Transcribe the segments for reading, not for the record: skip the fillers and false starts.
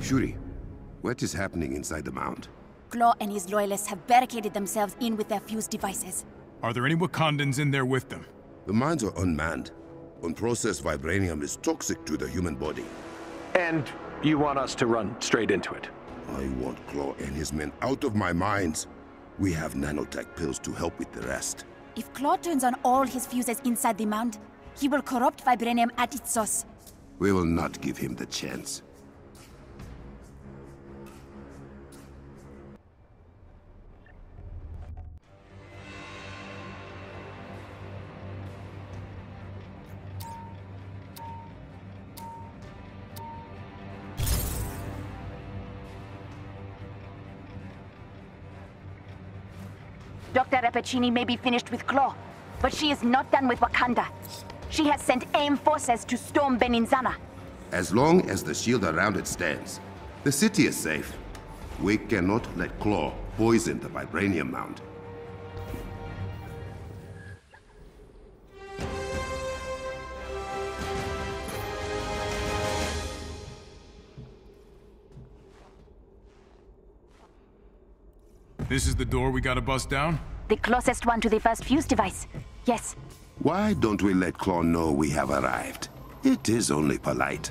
Shuri, what is happening inside the mound? Claw and his loyalists have barricaded themselves in with their fuse devices. Are there any Wakandans in there with them? The mines are unmanned. Unprocessed vibranium is toxic to the human body. And you want us to run straight into it? I want Claw and his men out of my mines. We have nanotech pills to help with the rest. If Claw turns on all his fuses inside the mound, he will corrupt vibranium at its source. We will not give him the chance. Dr. Rappaccini may be finished with Claw, but she is not done with Wakanda. She has sent AIM forces to storm Beninzana. As long as the shield around it stands, the city is safe. We cannot let Claw poison the vibranium mound. This is the door we gotta bust down? The closest one to the first fuse device. Yes. Why don't we let Claw know we have arrived? It is only polite.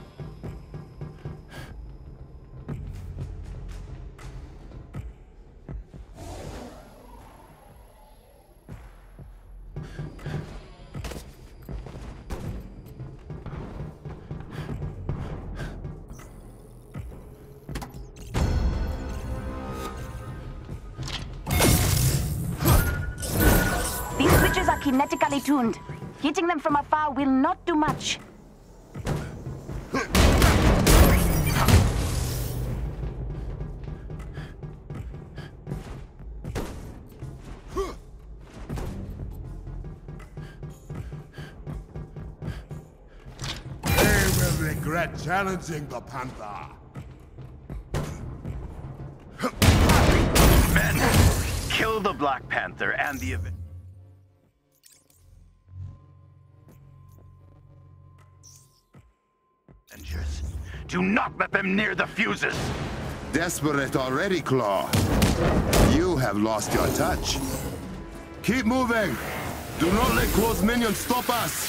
Kinetically tuned. Hitting them from afar will not do much. They will regret challenging the Panther. Men, kill the Black Panther and the Avengers. Do not let them near the fuses! Desperate already, Claw. You have lost your touch. Keep moving! Do not let Claw's minions stop us!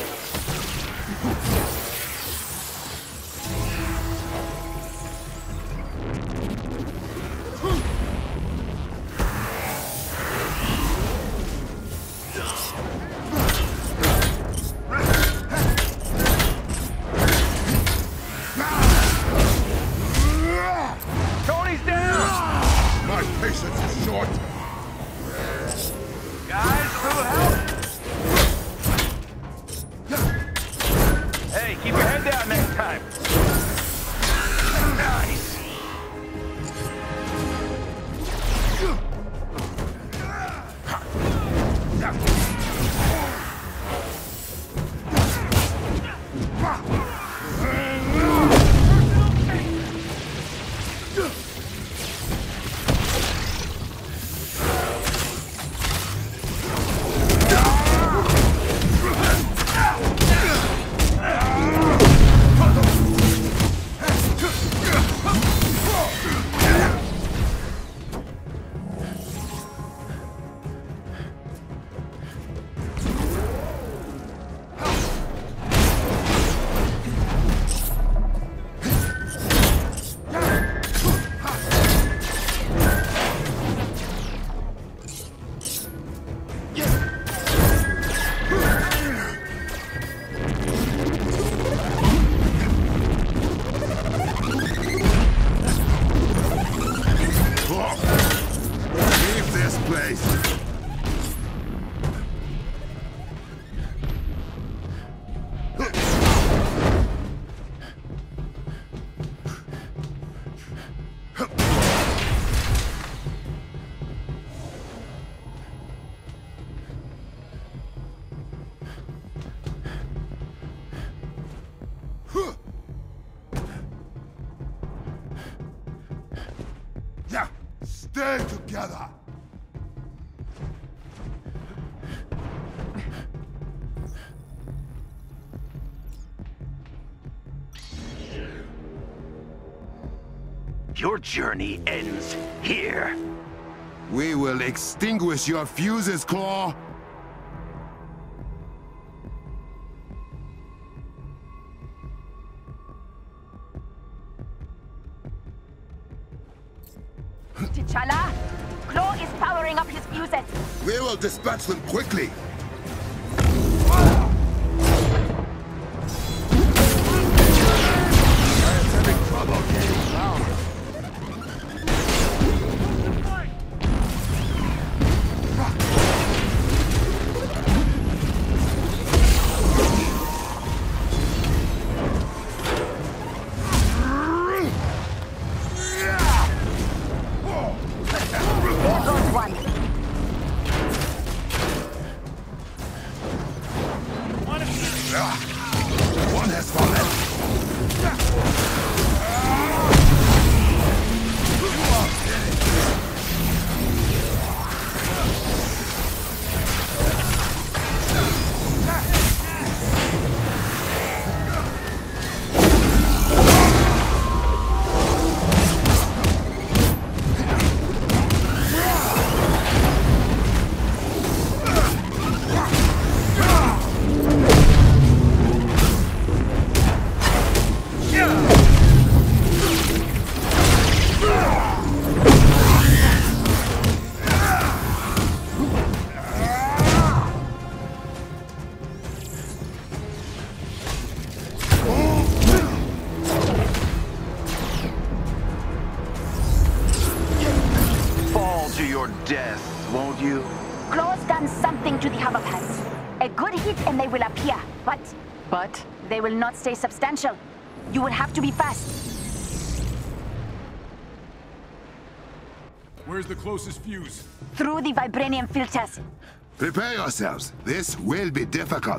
Stay together! Your journey ends here. We will extinguish your fuses, Claw! T'Challa, Claw is powering up his fuses. We will dispatch them quickly! One has fallen. Death, won't you? Claw's done something to the hover pads. A good hit and they will appear, but they will not stay substantial. You will have to be fast. Where's the closest fuse? Through the vibranium filters. Prepare yourselves. This will be difficult.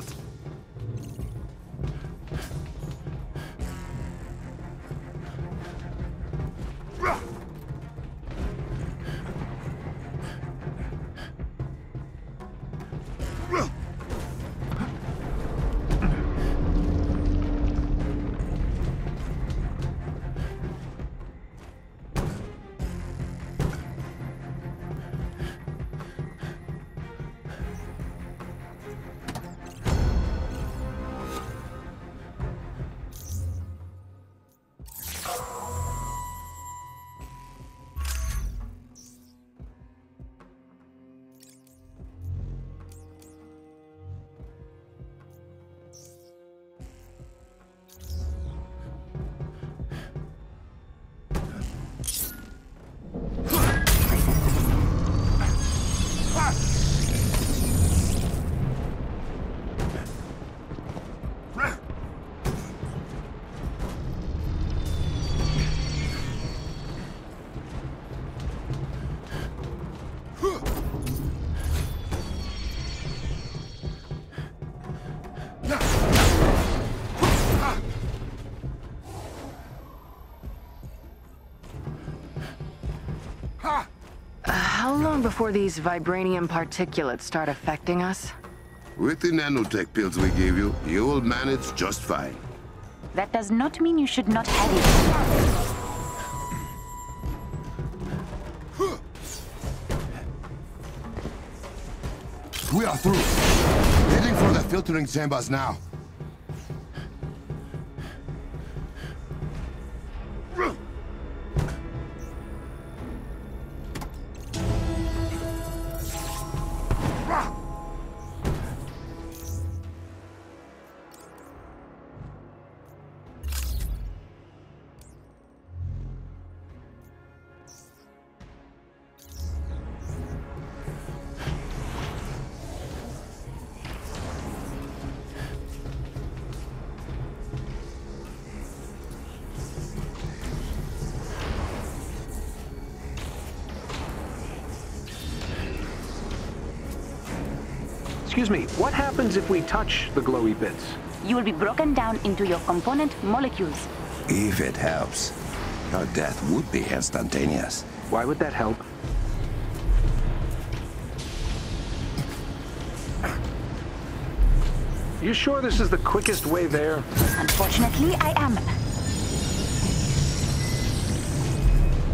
How long before these vibranium particulates start affecting us? With the nanotech pills we gave you, you will manage just fine. That does not mean you should not have it. We are through. Heading for the filtering chambers now. Excuse me, what happens if we touch the glowy bits? You will be broken down into your component molecules. If it helps, your death would be instantaneous. Why would that help? You sure this is the quickest way there? Unfortunately, I am.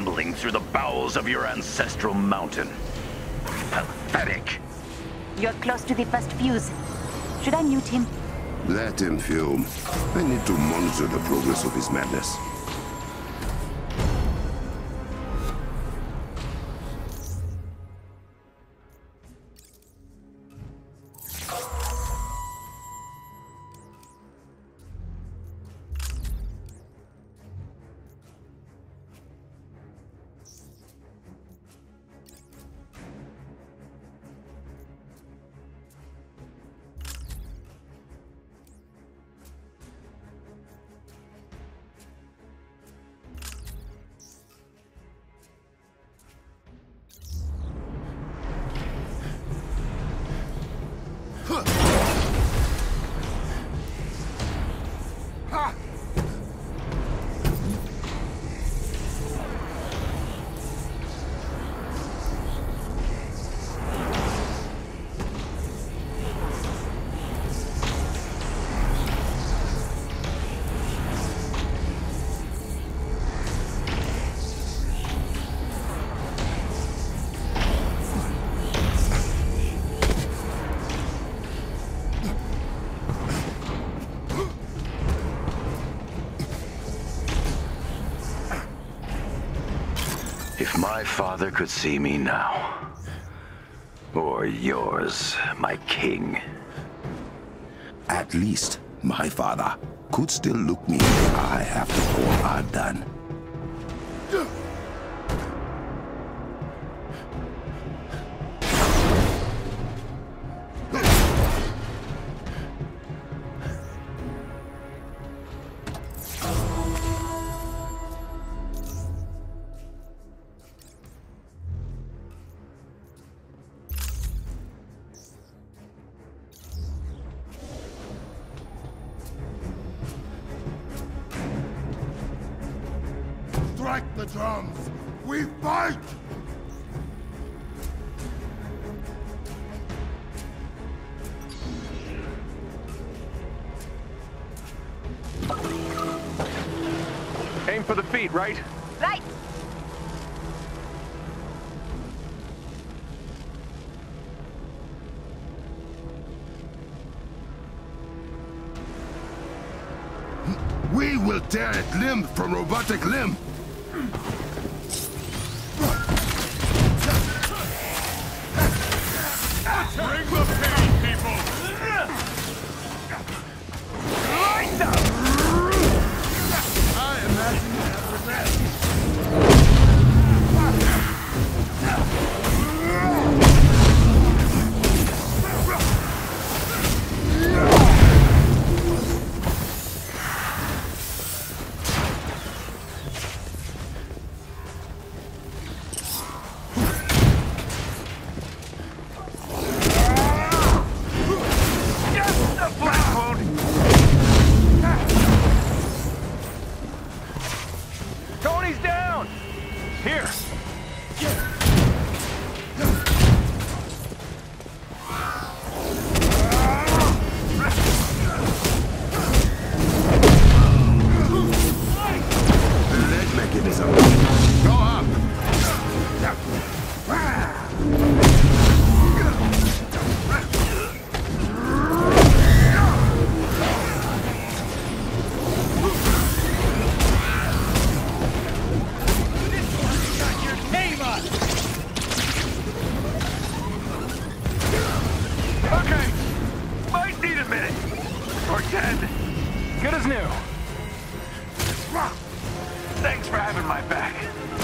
trembling through the bowels of your ancestral mountain. Pathetic. You're close to the first fuse. Should I mute him? Let him fume. I need to monitor the progress of his madness. If my father could see me now, or yours, my king. At least my father could still look me in the eye after all I've done. Strike the drums! We fight! Aim for the feet, right? Right! We will tear it limb from robotic limb! Bring the pain, people! Light them! I imagine you have revenge. Tony's down! Here! Leg mechanism. Go up! Okay, might need a minute. Or 10. Good as new. Thanks for having my back.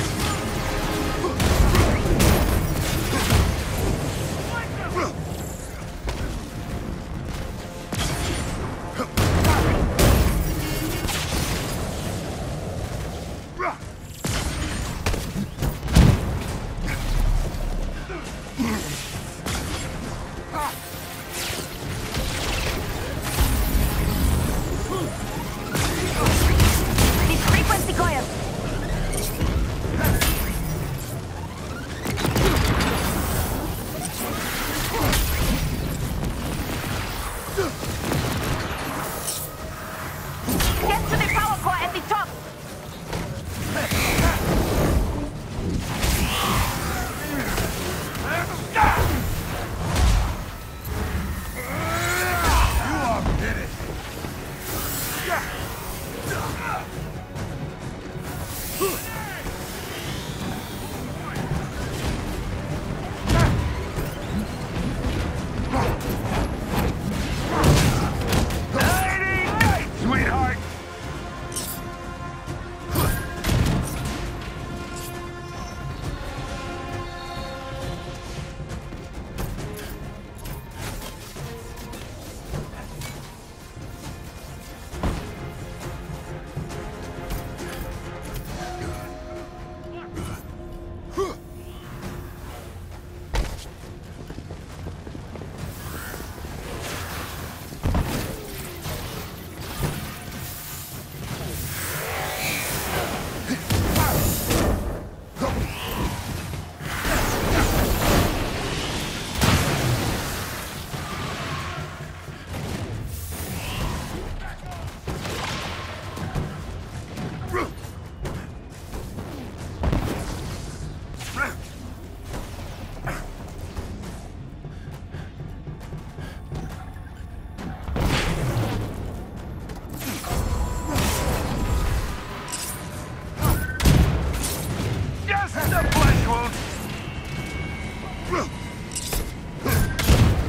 These frequency coils! Get to the power core at the top!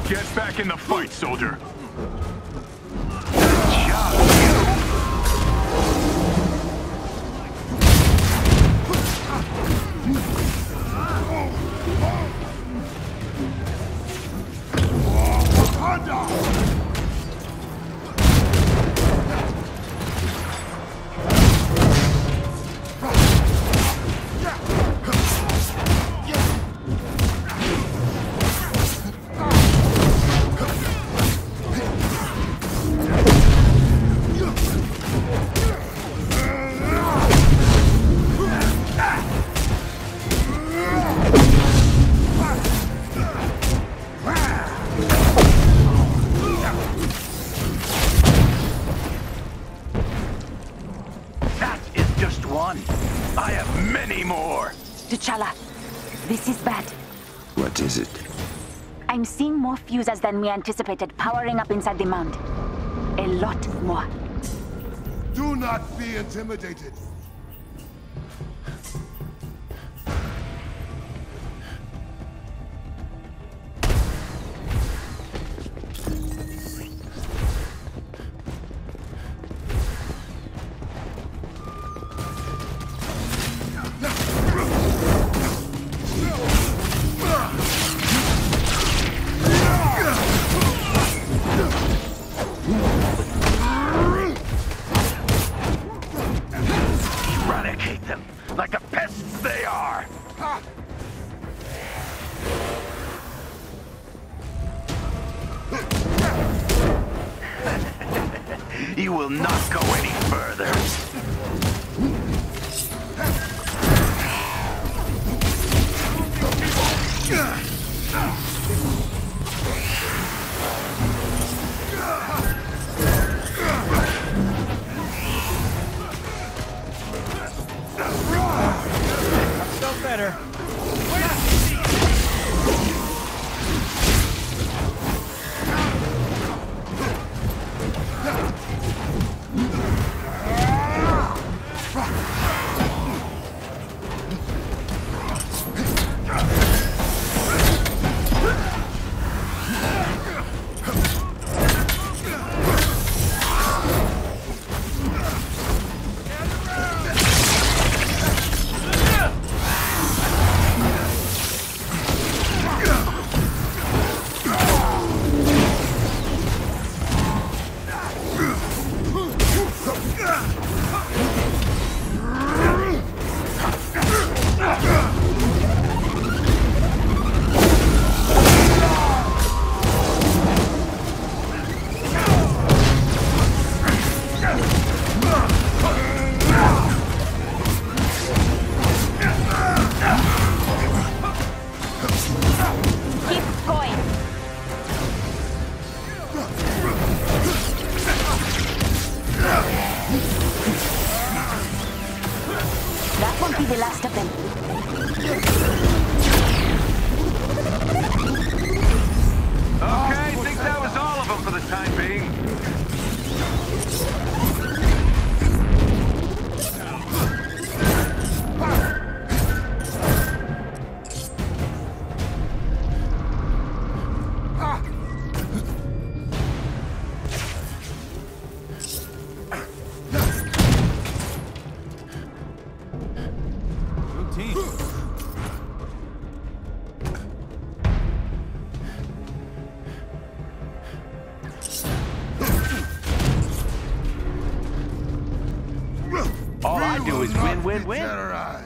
Get back in the fight, soldier. I have many more! T'Challa, this is bad. What is it? I'm seeing more fuses than we anticipated powering up inside the mound. A lot more. Do not be intimidated. Eradicate them, like the pests they are! You will not go any further. Felt better. That won't be the last of them. Okay, I think that was all of them for the time being. All I do is win, win, win. Terrorized.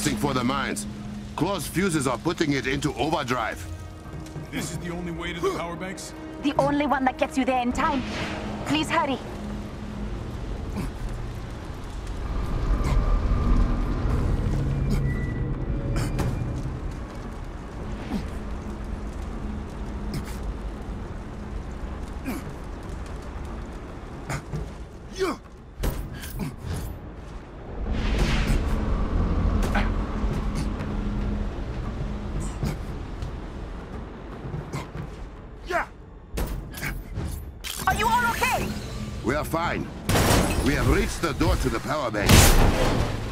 blasting for the mines. Claw's fuses are putting it into overdrive. This is the only way to the power banks? The only one that gets you there in time. Please hurry. Are you all okay? We are fine. We have reached the door to the power bank.